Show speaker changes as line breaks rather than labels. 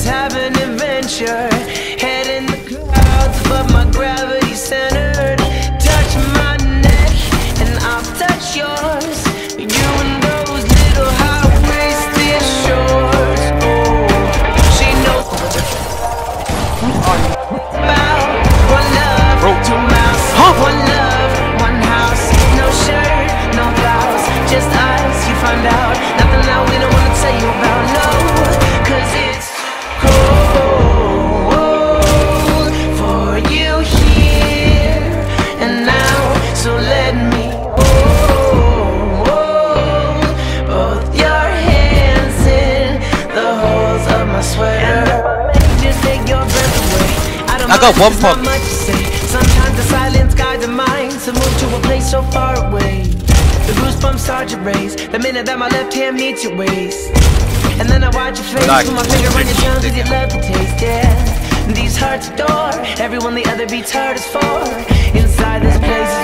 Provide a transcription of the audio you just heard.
let's have an adventure. Head in the clouds, but my gravity centered. Touch my neck, and I'll touch yours. You and those little high-waisted shorts. Oh, she knows about one love, two mouths, one love, one house. No shirt, no blouse, just us. You find out nothing that we don't wanna tell you about. No, 'cause it's cold for you here and now. So let me hold both your hands in the holes of my sweater. Just take your breath away. I got one pump. Sometimes the silence guides the mind to move to a place so far away. The goosebumps start to raise the minute that my left hand meets your waist. And then I watch your face, put my finger on your tongue, 'cause you love the taste, yeah. These hearts adore everyone the other beats hardest for. Inside this place